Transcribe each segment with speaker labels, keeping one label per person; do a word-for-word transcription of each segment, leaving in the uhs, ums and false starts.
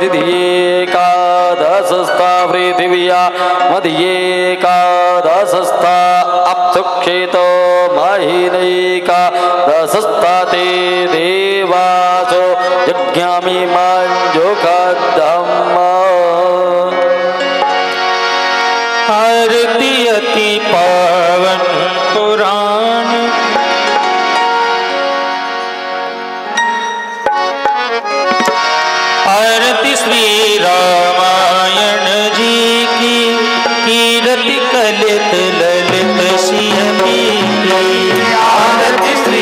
Speaker 1: तिथियेकादशस्था पृथिव्या मध्येकादशस्था अप्सुक्षेतो महिनैकादशस्था ते देवासो यज्ञामि मंजुषद्धम्।
Speaker 2: आरती अति पावन पुराण आरती श्री रामायण जी की कीरति कलित ललित सिंहनी की।
Speaker 1: आरती श्री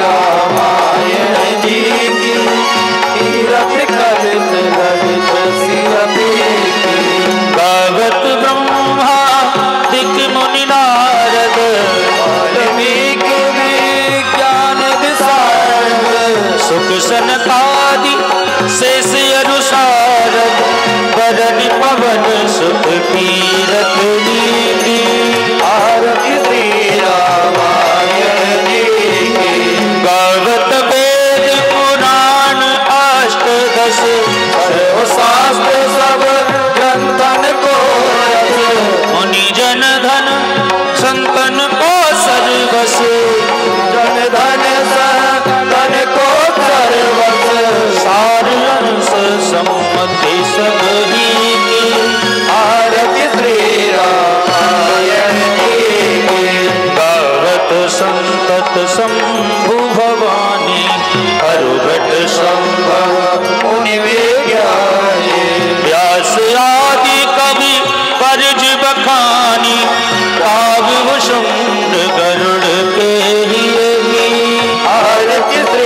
Speaker 1: रामायण जी की कीरति कलित ललित सिंहनी की।
Speaker 2: गावत ब्रह्मा दिक मुनि नारद
Speaker 1: वाल्मीकि विज्ञान विशारद
Speaker 2: सुख सनकादि शेष अनुसार बरनि पवन सुख कीरत नीति।
Speaker 1: आरती श्री रामायण जी की
Speaker 2: गावत वेद पुराण अष्टदश
Speaker 1: सर्वशास्त्र सब ग्रंथन को रस।
Speaker 2: मुनि जन धन संतन को सर्वस
Speaker 1: जन धन संतन को सर्वस।
Speaker 2: सार अंश सम्मति सब ही की।
Speaker 1: आरती श्री रामायण जी की
Speaker 2: गावत संतत शंभु भवानी अरुभट
Speaker 1: संभव मुनि विज्ञानी।
Speaker 2: व्यास आदि कवि परज बखानी काव्य शुंड गरुड़ के ही।
Speaker 1: आरती श्री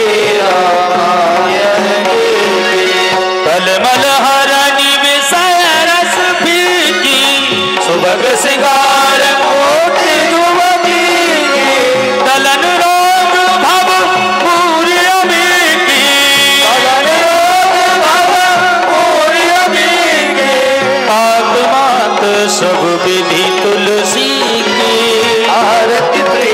Speaker 1: रामायण जी की
Speaker 2: तलमल हरनि विषय रस फीकी सुभग सिंगार
Speaker 1: कोटि युवती की।
Speaker 2: दलन रोग भव पूर्य की।
Speaker 1: गगन रोग भव पूर्य की।
Speaker 2: आत्मात सब विधि तुलसी की।
Speaker 1: आरती श्री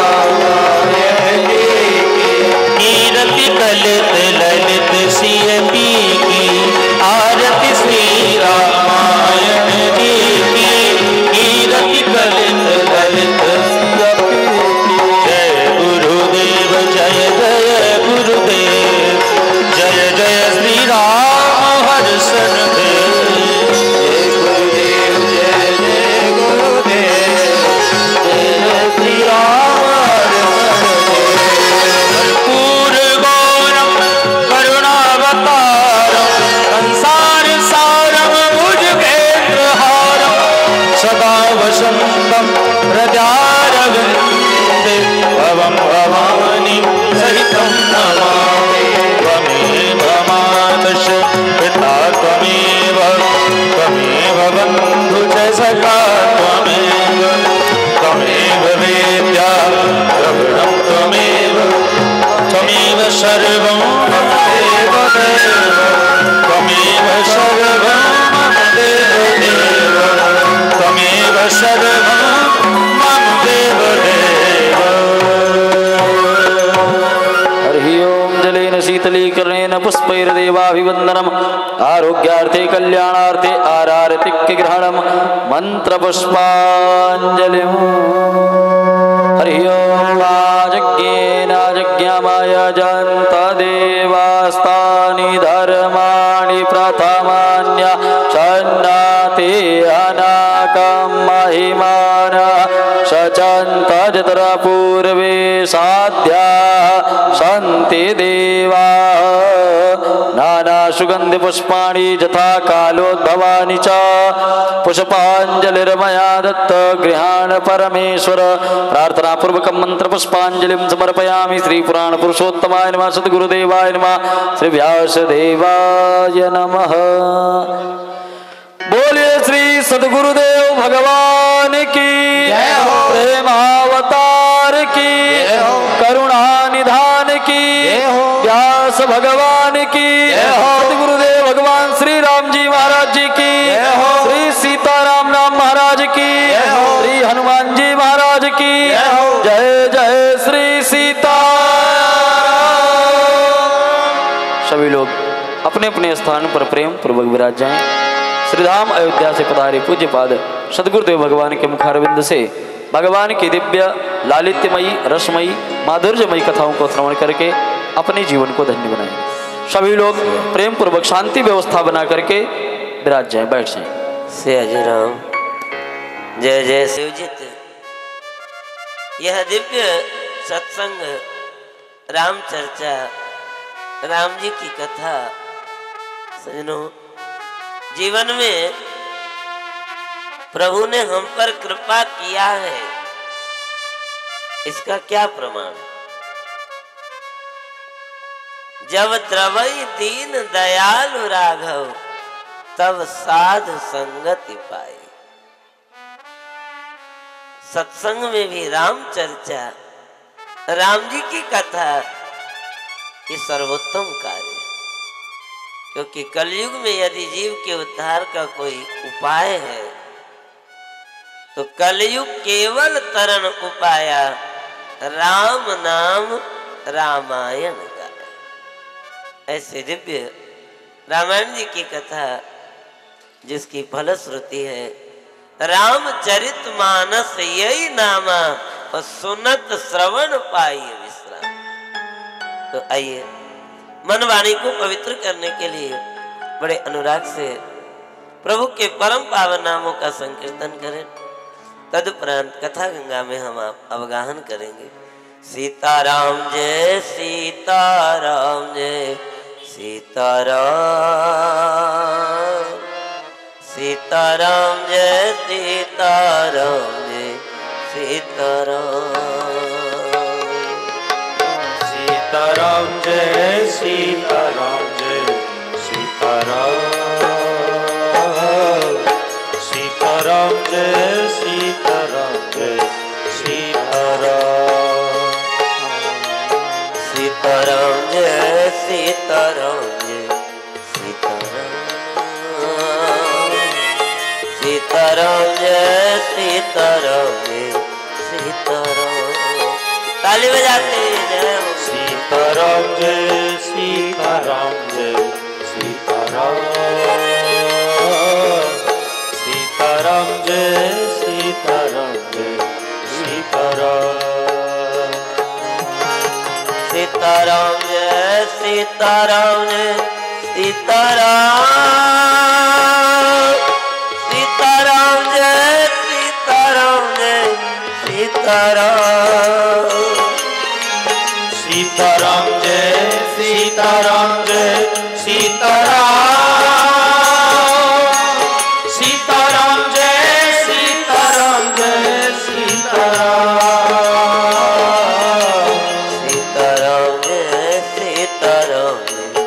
Speaker 1: रामायण जी की
Speaker 2: कीरति कलित ललित सिय पी की। आरती श्री रामायण जी की कीरति कलित ललित सिय पी की। जय गुरुदेव जय जय गुरुदेव जय जय श्री राम हर्षण देव।
Speaker 1: जय गुरुदेव जय जय गुरुदेव जय जय श्री राम
Speaker 2: कर्पूर गौरम करुणावतारम संसार सारम भुजगेन्द्रहारम सदा वसंतम हृदयारविंदे भवं भवानी सहितं नमामि। त्वमेव मातश्च पिता त्वमेव त्वमेव बन्धु च सखा त्वमेव त्वमेव वेद्या द्रविणं त्वमेव त्वमेव सर्वं मम देव देव त्वमेव सर्वं मम देव देव त्वमेव सर्वं मम देव देव।
Speaker 1: हरि ओम जलेन शीतलीकरणेन पुष्पैर्देवाभिवन्दनम् आरोग्यार्थे कल्याणार्थे आरारतिक्य ग्रहणम् मन्त्रपुष्पाञ्जलिम्। हरि ओम आजज्ञेन आजज्ञामयजन्त देवास्तानि धर्माणि प्रथमान्य सन्नाते अनाकं महिमान सचन्त जतर पूर्वे साध्या सन्ति देवा नाना सुगंधि पुष्पाणि यथा कालोद्भवानि च पुष्पाञ्जलिर्मया दत्त गृहाण परमेश्वर। प्रार्थना पूर्वक मंत्र पुष्पाञ्जलिं समर्पयामि। श्री पुराण पुरुषोत्तमाय नमः। सद्गुरुदेवाय नमः। श्री व्यासदेवाय नमः। बोलिए श्री सद्गुरुदेव भगवान की
Speaker 2: जय हो।
Speaker 1: प्रेमावतार की
Speaker 2: जय हो।
Speaker 1: करुणा निधान की
Speaker 2: जय हो।
Speaker 1: व्यास भगवान की
Speaker 2: जय हो।
Speaker 1: सद्गुरुदेव भगवान श्री राम जी महाराज जी की
Speaker 2: जय हो।
Speaker 1: श्री सीताराम नाम महाराज की
Speaker 2: जय हो।
Speaker 1: श्री हनुमान जी महाराज की
Speaker 2: जय हो।
Speaker 1: जय जय श्री सीता। सभी लोग अपने अपने स्थान पर प्रेम पूर्वक विराज जाएं। श्रीधाम अयोध्या से पधारे पूज्य पाद सदगुरुदेव भगवान के मुखारविंद से भगवान की दिव्य लालित्यमयी रसमयी माधुर्यमयी कथाओं को श्रवण करके अपने जीवन को धन्य बनाएं। सभी लोग प्रेम पूर्वक शांति व्यवस्था बना करके विराज जाएं, बैठ जाएं।
Speaker 3: से अजय राम जय जय शिवजित। यह दिव्य सत्संग राम चर्चा राम जी की कथा सजनों, जीवन में प्रभु ने हम पर कृपा किया है, इसका क्या प्रमाण है? जब द्रवई दीन दयालु राघव तब साधु संगति पाई। सत्संग में भी राम चर्चा राम जी की कथा ये सर्वोत्तम कार्य, क्योंकि कलयुग में यदि जीव के उद्धार का कोई उपाय है तो कलयुग केवल तरण उपाया राम नाम रामायण का। ऐसे दिव्य रामायण जी की कथा जिसकी फलश्रुति है रामचरित मानस यही नामा और सुनत श्रवण पाई विश्राम। तो आइए मन वाणी को पवित्र करने के लिए बड़े अनुराग से प्रभु के परम पावन नामों का संकीर्तन करें। तदुपरांत कथा गंगा में हम आप अवगाहन करेंगे। सीताराम जय सीताराम जय सीताराम, सीताराम जय सीताराम जय सीताराम,
Speaker 2: सीताराम जय सीताराम जय सीताराम, सीताराम जय सीताराम जय सीताराम,
Speaker 3: सीताराम जय सीताराम जय सीताराम, सीताराम जय सीताराम जय सीताराम। ताली बजाते जय हो।
Speaker 2: सीताराम जय सीताराम जय सीताराम, सीताराम जय सीताराम जय सीताराम,
Speaker 3: सीताराम जय सीताराम जय सीताराम, सीताराम जय सीताराम जय सीताराम,
Speaker 2: सीताराम जय सीताराम जय सीताराम, सीताराम जय सीताराम जय सीताराम,
Speaker 3: सीताराम जय सीताराम जय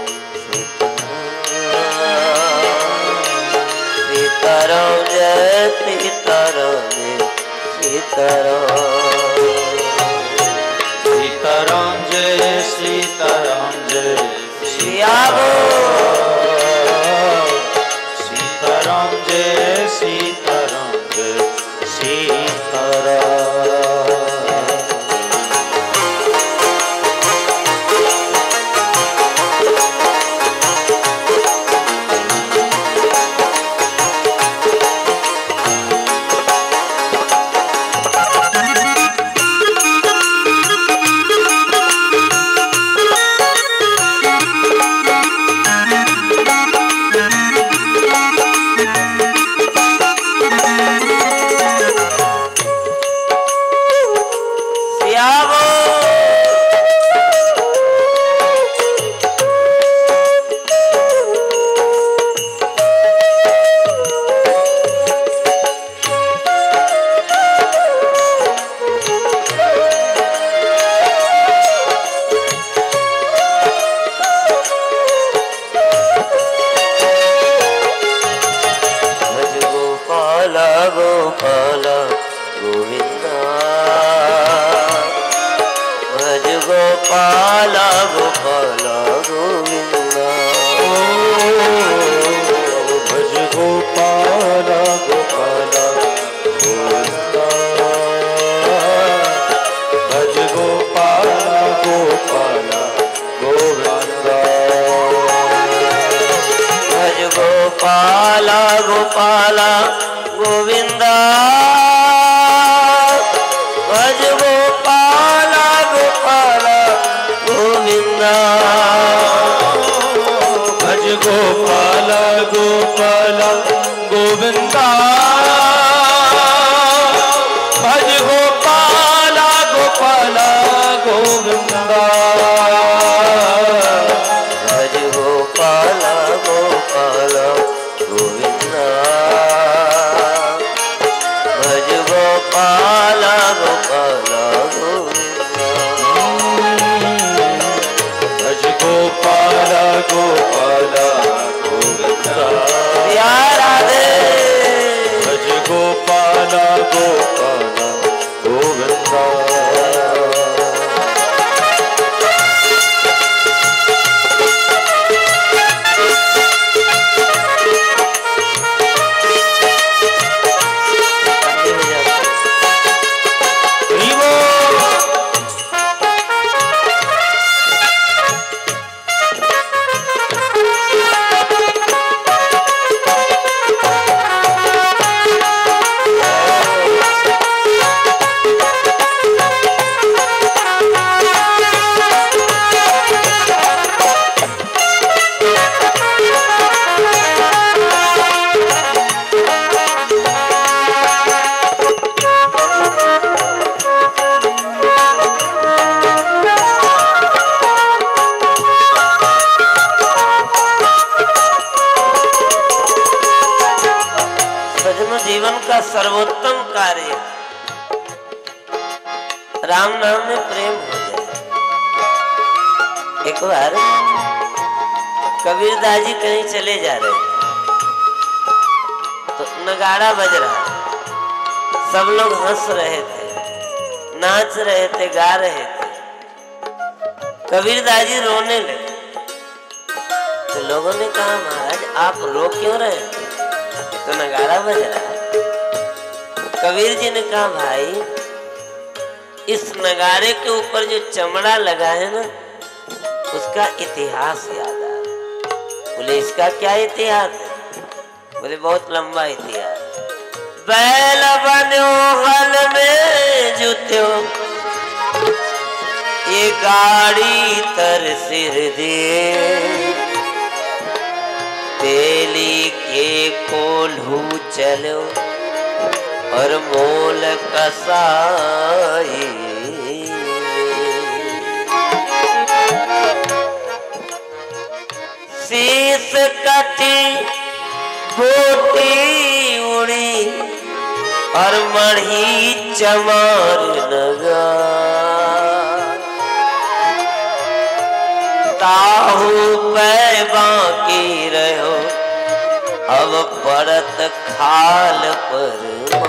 Speaker 3: सीताराम, सीताराम जय सीताराम जय सीताराम,
Speaker 2: सीताराम जय सीताराम जय
Speaker 3: सियावो,
Speaker 2: सीताराम जय सीताराम जय सीताराम।
Speaker 3: गोपाला गोपाला गोविंदा भज गोपाला गोपाला गोविंदा
Speaker 2: भज गोपाला गोपाला गोविंदा भज गोपाला गोपाला गोविंदा
Speaker 3: भज गोपाला गोपाला गोविंदा भज गोपाला गोपाला गोविंदा
Speaker 2: भज गोपाला गोपाला गोविंदा
Speaker 3: या राधे
Speaker 2: भज गोपाला गोपाला गोविंदा
Speaker 3: सर्वोत्तम कार्य राम नाम में प्रेम हो जाए। एक बार कबीरदास जी कहीं चले जा रहे तो नगाड़ा बज रहा, सब लोग हंस रहे थे, नाच रहे थे, गा रहे थे। कबीरदास जी रोने लगे तो लोगों ने कहा महाराज आप रो क्यों रहे थे, तो नगाड़ा बज रहा है। कबीर जी ने कहा भाई इस नगाड़े के ऊपर जो चमड़ा लगा है ना उसका इतिहास याद आ। बोले इसका क्या इतिहास है, बोले बहुत लंबा इतिहास। बैल बनो हल में जुत्यो ये गाड़ी तर सिर दिए तेली के कोल्हू चलो और मोल कसाई। शीस कटी बोटी उड़ी और मढ़ी चमार लगा ताहू पै बाकी रहो अब परत खाल पर।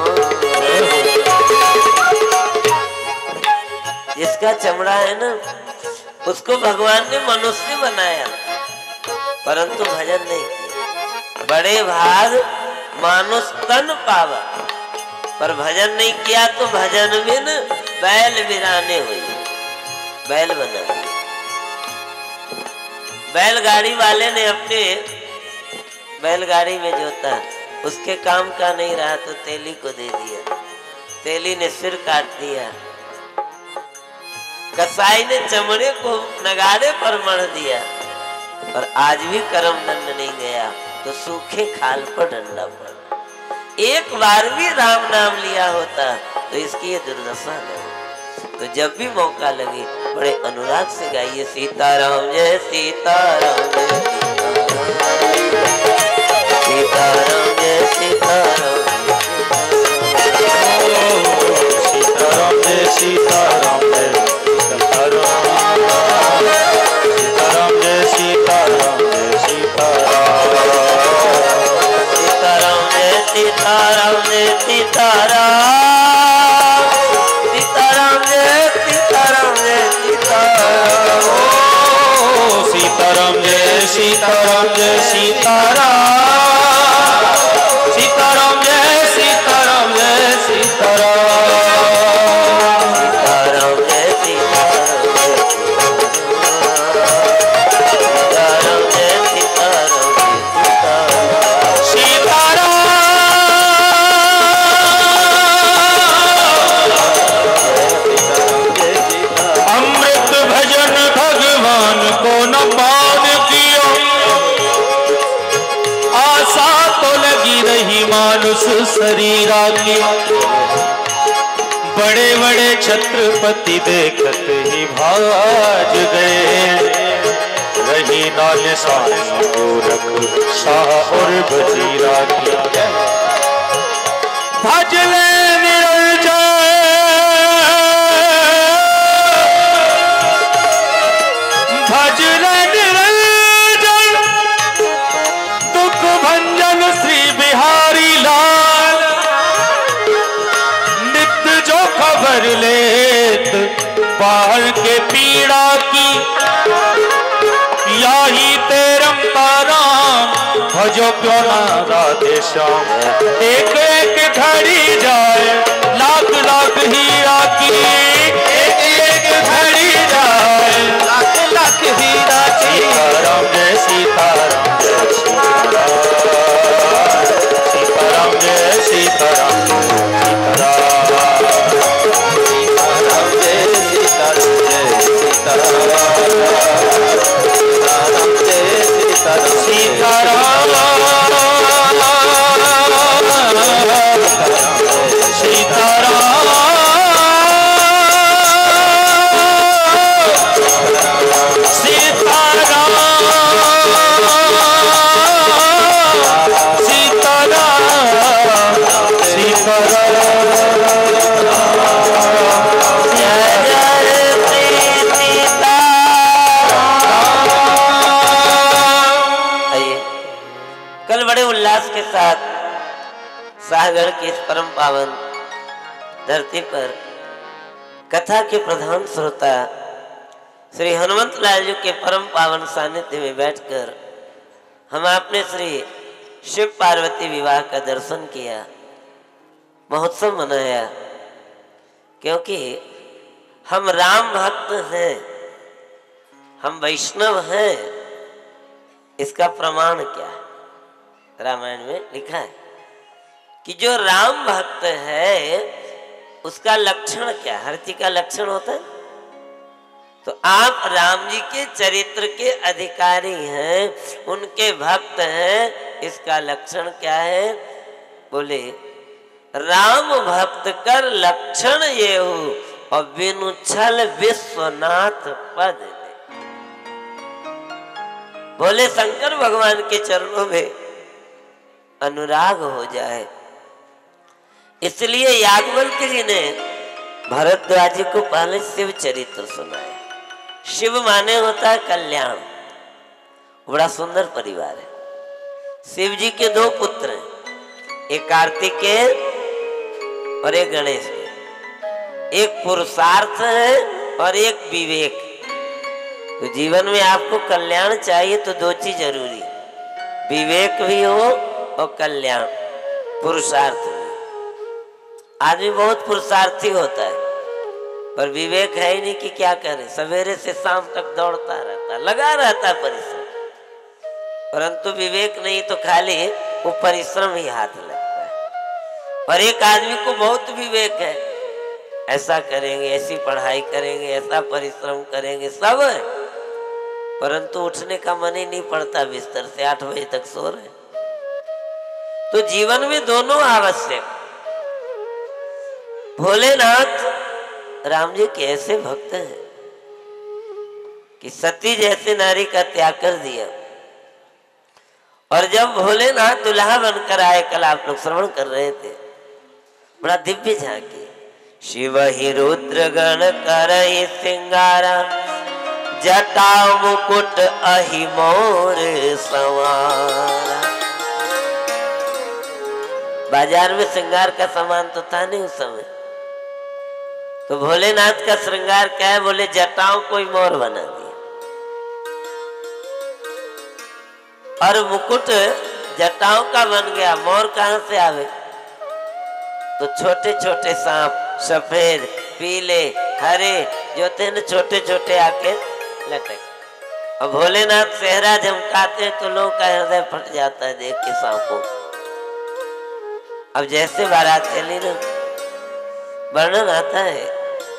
Speaker 3: जिसका चमड़ा है ना उसको भगवान ने मनुष्य बनाया परंतु भजन नहीं किया। बड़े भाग मानुष तन पावा पर भजन नहीं किया तो भजन में न बैल बिराने हुई, बैल बना। बैलगाड़ी वाले ने अपने बैलगाड़ी में जोता उसके काम का नहीं रहा तो तेली को दे दिया, तेली ने सिर काट दिया। कसाई ने चमड़े को नगाड़े पर मढ़ दिया और आज भी करम दंड नहीं गया तो सूखे खाल पर डंडा पड़ा। एक बार भी राम नाम लिया होता तो इसकी ये दुर्दशा न हो। तो जब भी मौका लगे बड़े अनुराग से गाइए सीताराम जय सीताराम जय सीताराम जय सीताराम
Speaker 2: सीताराम जय सीताराम जय सीताराम जय सीताराम जय सीताराम
Speaker 3: सीताराम जय सीताराम जय सीताराम सीताराम जय सीताराम जय सीताराम
Speaker 2: सीताराम जय सीताराम जय सीताराम सीताराम जय सीताराम जय सीताराम
Speaker 3: सीताराम जय सीताराम जय सीताराम सीताराम जय सीताराम जय सीताराम
Speaker 2: मानुष शरीरा की, बड़े बड़े छत्रपति देखत ही भाज गए। रही ना निशानी गोरख शाह और वजीरा की, भज ले निरंजन, भज ले निरंजन, दुख भंजन श्री बिहारी लाल। नित्य जो खबर लेत बाहर के पीड़ा की, याही तेरम ताराम भजो क्यों ना राधे श्याम। एक एक घड़ी जाए लाख लाख हीरा की, एक एक घड़ी जाए लाख लाख हीरा की। सीताराम जय सीताराम जय सीताराम, सीताराम जय सीताराम सीताराम, सीताराम जय सीताराम जय सीताराम, सीताराम सीताराम
Speaker 3: के साथ सागर की इस परम पावन धरती पर कथा के प्रधान श्रोता श्री हनुमत लाल जी के परम पावन सानिध्य में बैठकर हम आपने श्री शिव पार्वती विवाह का दर्शन किया, महोत्सव मनाया। क्योंकि हम राम भक्त हैं, हम वैष्णव हैं, इसका प्रमाण क्या है? रामायण में लिखा है कि जो राम भक्त है उसका लक्षण क्या है? हर चीज का लक्षण होता है। तो आप राम जी के चरित्र के अधिकारी हैं, उनके भक्त हैं, इसका लक्षण क्या है? बोले राम भक्त कर लक्षण ये हो और बिनु छल विश्वनाथ पद। बोले शंकर भगवान के चरणों में अनुराग हो जाए। इसलिए याज्ञवल्क्य जी ने भरद्वाज जी को पहले शिव चरित्र सुनाया। शिव माने होता है कल्याण। बड़ा सुंदर परिवार है। शिव जी के दो पुत्र हैं, एक कार्तिकेय और एक गणेश। एक पुरुषार्थ है और एक विवेक। तो जीवन में आपको कल्याण चाहिए तो दो चीज जरूरी, विवेक भी हो और कल्याण, पुरुषार्थ भी। आदमी बहुत पुरुषार्थी होता है पर विवेक है ही नहीं कि क्या करे। सवेरे से शाम तक दौड़ता रहता, लगा रहता परिश्रम, परंतु विवेक नहीं तो खाली वो परिश्रम ही हाथ लगता है। और एक आदमी को बहुत विवेक है, ऐसा करेंगे, ऐसी पढ़ाई करेंगे, ऐसा परिश्रम करेंगे, सब है, परंतु उठने का मन ही नहीं पड़ता बिस्तर से, आठ बजे तक सो रहे। तो जीवन में दोनों आवश्यक। भोलेनाथ राम जी के ऐसे भक्त हैं कि सती जैसे नारी का त्याग कर दिया। और जब भोलेनाथ दुल्हा बनकर आए, कल आप लोग श्रवण कर रहे थे, बड़ा दिव्य झांकी। शिव ही रुद्र गण कर सिंगारा, जटा मुकुट अहि मोर सवारा। बाजार में श्रृंगार का सामान तो था नहीं उस समय, तो भोलेनाथ का श्रृंगार क्या है? बोले जटाओं को ही मोर बना दिया। और मुकुट जटाओं का बन गया, मोर कहां से आवे? तो छोटे छोटे सांप, सफेद, पीले, हरे जो थे न, छोटे छोटे आके लटक। और भोलेनाथ सेहरा झमकाते तो लोगों का हृदय फट जाता है देख के सांपों। अब जैसे बारात चली ना, वर्णन आता है,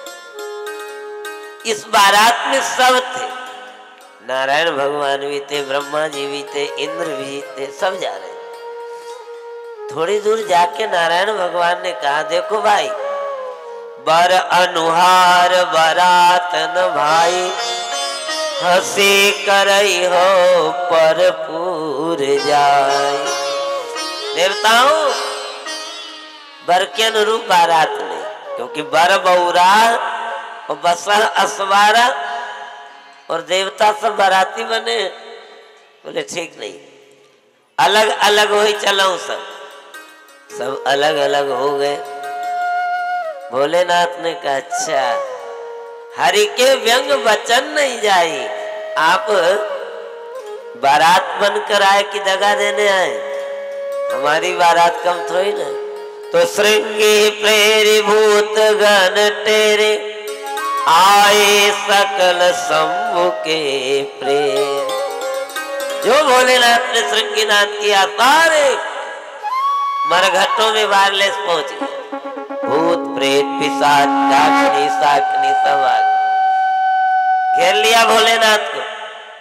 Speaker 3: इस बारात में सब थे, नारायण भगवान भी थे, ब्रह्मा जी भी थे, इंद्र भी थे, सब जा रहे। थोड़ी दूर जाके नारायण भगवान ने कहा, देखो भाई, बर अनुहार बरात न भाई, हंसी करई हो पर पूर जाए। देवताओं, बर के अनुरूप बारात नहीं, क्योंकि बर बौरा और बसर असवारा और देवता सब बाराती बने। बोले ठीक नहीं, अलग अलग हो ही चलाऊं। सब सब अलग अलग हो गए। भोलेनाथ ने कहा, अच्छा, हरि के व्यंग वचन नहीं जाई, आप बारात बनकर आए कि दगा देने आए? हमारी बारात कम थोड़ी ना। तो श्रृंगी प्रेरी भूत गण तेरे, आए सकल शंभु के प्रेम। जो भोलेनाथ ने श्रृंगीनाथ किया, सारे मरघटों में वायरलेस पहुंच गए। भूत प्रेत पिशाच डाकनी साकनी सब आ गए, घेर लिया भोलेनाथ को।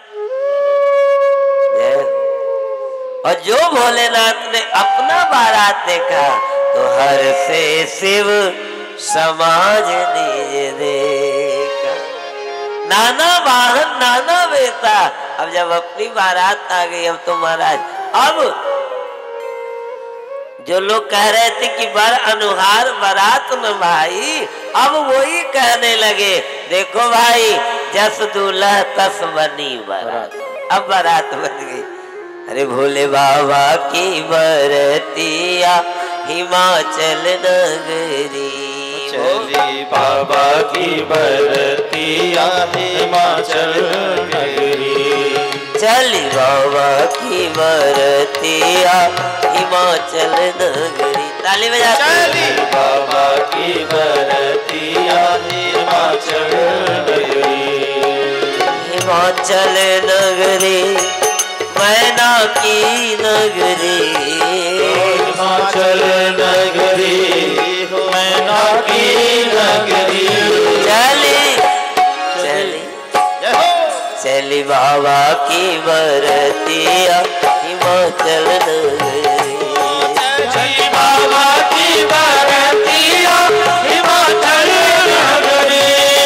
Speaker 3: और जो भोलेनाथ ने अपना बारात देखा तो हर से शिव समाज निज देखा। नाना वाहन नाना बेटा। अब जब अपनी बारात आ गई, अब तो महाराज, अब जो लोग कह रहे थे कि बर अनुहार बारात न भाई, अब वही कहने लगे, देखो भाई, जस दूल्हा तस बनी बारात। अब बारात बन गई। अरे भोले बाबा की बरतिया हिमाचल नगरी,
Speaker 2: चली बाबा की बरतिया हिमाचल नगरी,
Speaker 3: चली बाबा की बरतिया हिमाचल नगरी। ताली बजा।
Speaker 2: चली बाबा की बरतिया हिमाचल नगरी,
Speaker 3: हिमाचल नगरी, मैना की नगरी,
Speaker 2: हिमाचल नगरी, मैना की नगरी।
Speaker 3: चली चली चली बाबा की बरतिया हिमाचल नगरी,
Speaker 2: चली बाबा की बरतिया हिमाचल नगरी।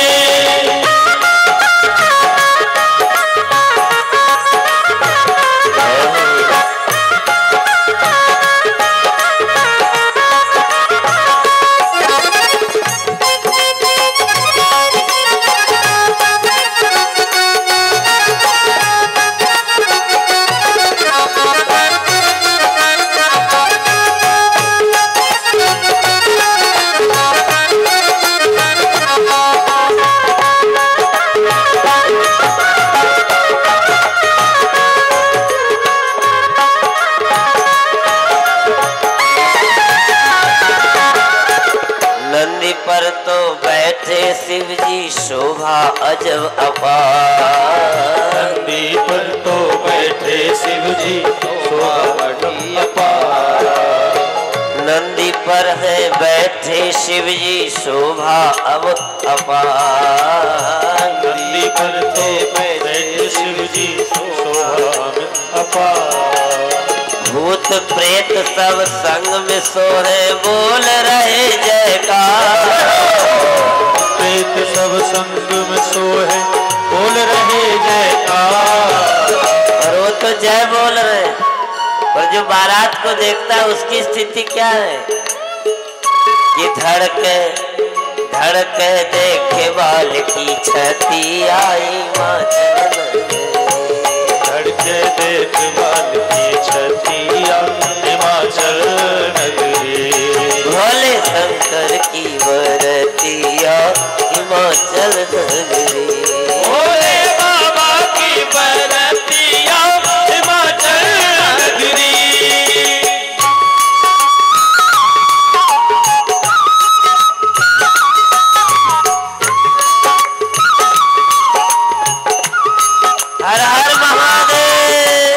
Speaker 3: पर तो बैठे शिव जी शोभा अजब अपार।
Speaker 2: नंदी पर तो बैठे शिव जी शोभा अजब अपार।
Speaker 3: नंदी पर है बैठे शिव जी शोभा अब अपार।
Speaker 2: नंदी पर तो बैठे शिव जी शोभा अपार।
Speaker 3: भूत प्रेत सब संग में सोहे बोल रहे जयकार।
Speaker 2: प्रेत सब संग में सोहे बोल रहे जयकार।
Speaker 3: और वो तो जय बोल रहे, और जो बारात को देखता है उसकी स्थिति क्या है कि धड़के धड़के देखे बाल की छती आई माचल
Speaker 2: धड़के देख बाल की छतिया हिमाचल नगरी।
Speaker 3: भोले शंकर की बरतिया हिमाचल नगरी।
Speaker 2: भोले बाबा की बरतिया हिमाचल नगरी।
Speaker 3: हर हर महादेव।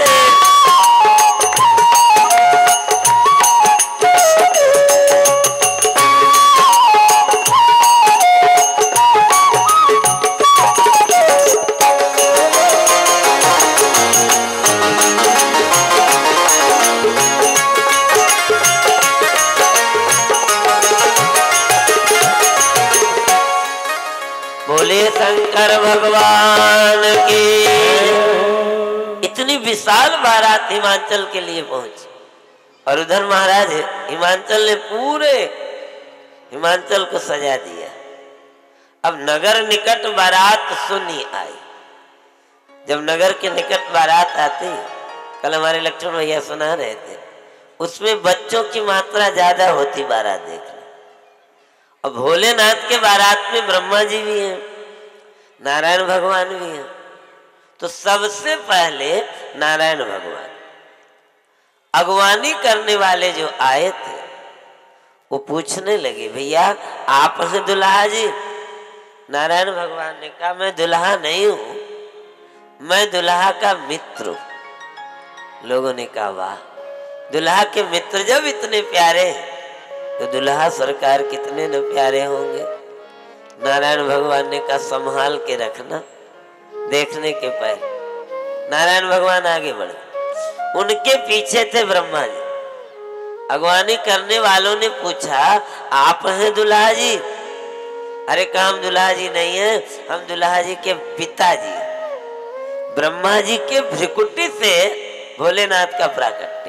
Speaker 3: इतनी विशाल बारात हिमाचल के लिए पहुंची और उधर महाराज हिमाचल ने पूरे हिमाचल को सजा दिया। अब नगर निकट बारात सुनी आई। जब नगर के निकट बारात आती, कल हमारे लक्ष्मण भैया सुना रहे थे, उसमें बच्चों की मात्रा ज्यादा होती बारात देखने। और भोलेनाथ के बारात में ब्रह्मा जी भी हैं, नारायण भगवान भी हैं। तो सबसे पहले नारायण भगवान अगवानी करने वाले जो आए थे वो पूछने लगे, भैया आप हैं दुल्हा जी? नारायण भगवान ने कहा, मैं दुल्हा नहीं हूं, मैं दुल्हा का मित्र हूं। लोगों ने कहा, वाह, दुल्हा के मित्र जब इतने प्यारे हैं तो दुल्हा सरकार कितने न प्यारे होंगे। नारायण भगवान ने कहा, संभाल के रखना, देखने के पहले। नारायण भगवान आगे बढ़े, उनके पीछे थे ब्रह्मा जी। अगवानी करने वालों ने पूछा, आप हैं दुल्हा जी? अरे काम दुल्हा जी नहीं है, हम दुल्हा जी के पिताजी। ब्रह्मा जी के भ्रिकुटी से भोलेनाथ का प्राकट्य।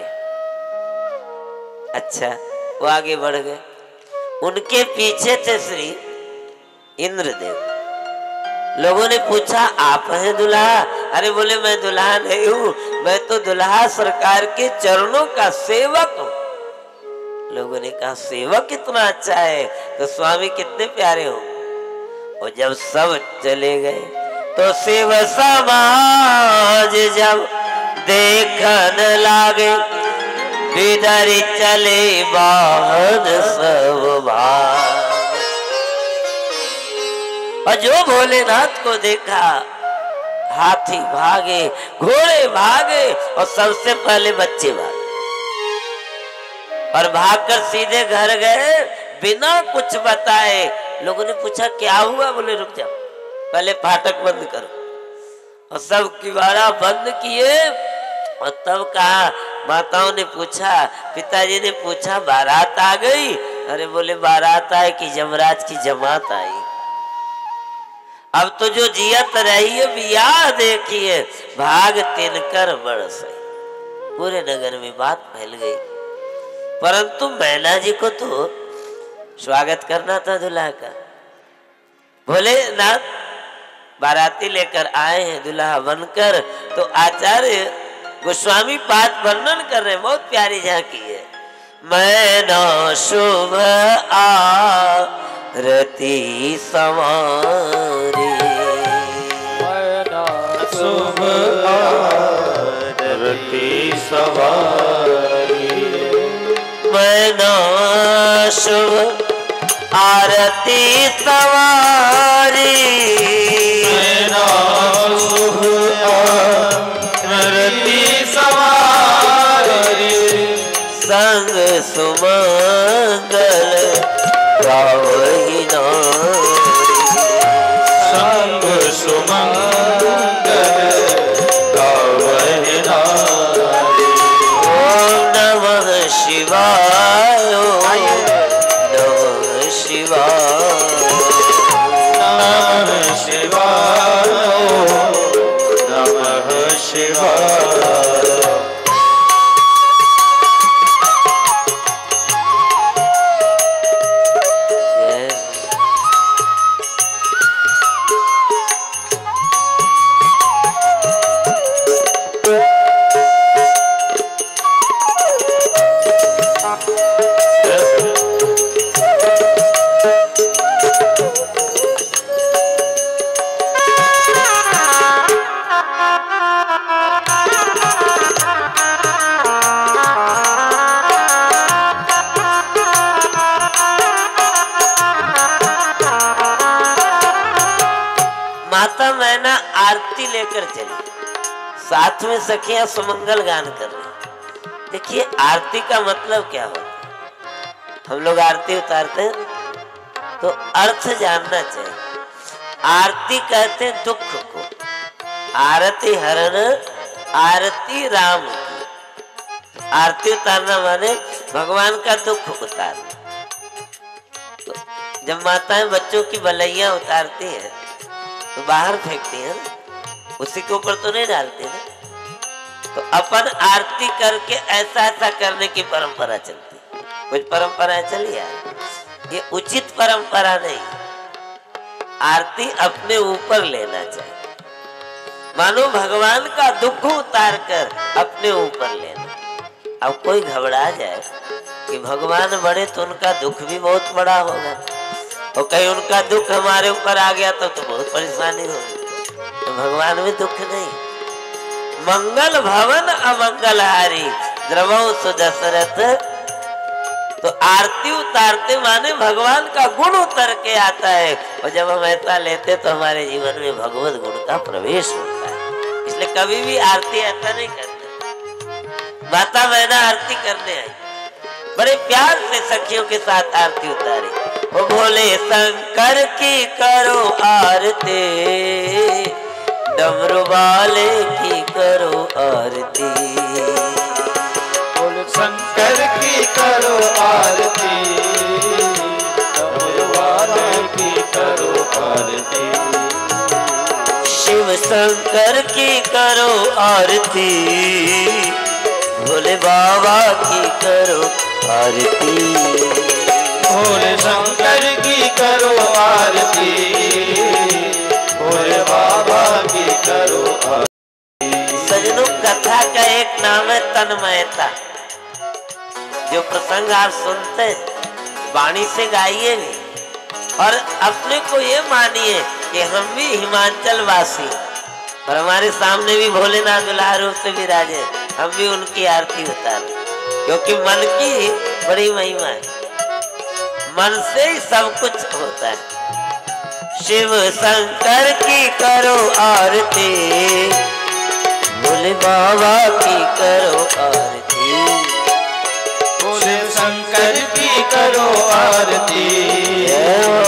Speaker 3: अच्छा, वो आगे बढ़ गए, उनके पीछे थे श्री इंद्रदेव। लोगों ने पूछा, आप हैं दुल्हा? अरे बोले, मैं दुल्हा नहीं हूं, मैं तो दुल्हा सरकार के चरणों का सेवक हूं। लोगों ने कहा, सेवक कितना अच्छा है, तो स्वामी कितने प्यारे हो। और जब सब चले गए तो शिव समाज जब देखन लागे, बिदरी चले बाहर सब भाग। और जो भोलेनाथ को देखा, हाथी भागे, घोड़े भागे और सबसे पहले बच्चे भागे और भागकर सीधे घर गए बिना कुछ बताए। लोगों ने पूछा, क्या हुआ? बोले, रुक जाओ, पहले फाटक बंद करो। और सब किवाड़ा बंद किए और तब कहा, माताओं ने पूछा, पिताजी ने पूछा, बारात आ गई? अरे बोले, बारात आए कि जमराज की जमात आई। अब तो जो जियत रही है बियाह देखिए, भाग तिनकर बड़ सही। पूरे नगर में बात फैल गई, परंतु मैना जी को तो स्वागत करना था दूल्हा का। भोलेनाथ बाराती लेकर आए हैं दूल्हा बनकर, तो आचार्य गोस्वामी पाठ वर्णन कर रहे हैं, बहुत प्यारी झांकी है। मैना शुभ आरती संवारी,
Speaker 2: मैना शुभ आरती संवारी,
Speaker 3: मैना शुभ आरती सवारी,
Speaker 2: मैना शुभ आरती सवारी,
Speaker 3: संग सुमंगल गावही नारी,
Speaker 2: संग सुमंगल गावही नारी।
Speaker 3: ओम नमः शिवाय, नमः शिवाय,
Speaker 2: नमः शिवाय, नमः शिवाय।
Speaker 3: माता मैना आरती लेकर चली, साथ में सखियां सुमंगल गान कर रही। देखिए आरती का मतलब क्या होता है। हम लोग आरती उतारते हैं तो अर्थ जानना चाहिए। आरती कहते हैं दुख को, आरती हरण, आरती राम की। आरती उतारना माने भगवान का दुख उतारना। तो जब माताएं बच्चों की बलैया उतारती हैं तो बाहर फेंकती है ना, उसी के ऊपर तो नहीं डालती ना। तो अपन आरती करके ऐसा ऐसा करने की परंपरा चलती, कुछ परंपरा चली है, ये उचित परंपरा नहीं। आरती अपने ऊपर लेना चाहिए, मानो भगवान का दुख उतार कर अपने ऊपर लेना। अब कोई घबरा जाए कि भगवान बड़े तो उनका दुख भी बहुत बड़ा होगा, और कहीं उनका दुख हमारे ऊपर आ गया तो, तो बहुत परेशानी होगी। तो भगवान में दुख नहीं। मंगल भवन अमंगलहारी द्रवौ सुदशरथ। तो आरती उतारते माने भगवान का गुण उतर के आता है, और जब हम ऐसा लेते तो हमारे जीवन में भगवत गुण का प्रवेश होता है। इसलिए कभी भी आरती ऐसा नहीं करते। माता मैना आरती करने आई, बड़े प्यार से सखियों के साथ आरती उतारी। वो बोले शंकर की करो आरती, डमरू वाले की करो आरती।
Speaker 2: बोले शंकर की करो आरती, डमरू वाले की करो आरती।
Speaker 3: शिव शंकर की करो आरती, भोले बाबा की करो आरती।
Speaker 2: भोले शंकर की करो आरती, भोले बाबा की करो आरती।
Speaker 3: सजनों, कथा का एक नाम है तन्मयता। जो प्रसंग आप सुनते वाणी से गाइए भी, और अपने को ये मानिए कि हम भी हिमाचल वासी, और हमारे सामने भी भोलेनाथ दुल्हा रूप से विराजे, हम भी उनकी आरती उतारें, क्योंकि मन की बड़ी महिमा है, मन से ही सब कुछ होता है। शिव शंकर की करो आरती, भोले बाबा की करो आरती।
Speaker 2: भोले शंकर की करो आरती,